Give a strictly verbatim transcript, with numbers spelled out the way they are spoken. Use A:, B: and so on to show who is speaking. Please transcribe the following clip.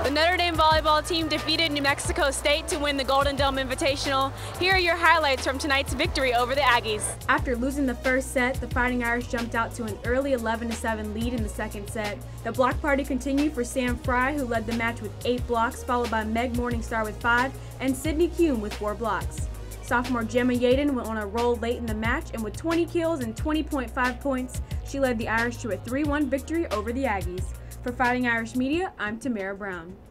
A: The Notre Dame volleyball team defeated New Mexico State to win the Golden Dome Invitational. Here are your highlights from tonight's victory over the Aggies.
B: After losing the first set, the Fighting Irish jumped out to an early eleven to seven lead in the second set. The block party continued for Sam Fry, who led the match with eight blocks, followed by Meg Morningstar with five, and Sydney Kuhn with four blocks. Sophomore Gemma Yaden went on a roll late in the match, and with twenty kills and twenty point five points, she led the Irish to a three one victory over the Aggies. For Fighting Irish Media, I'm Tamara Brown.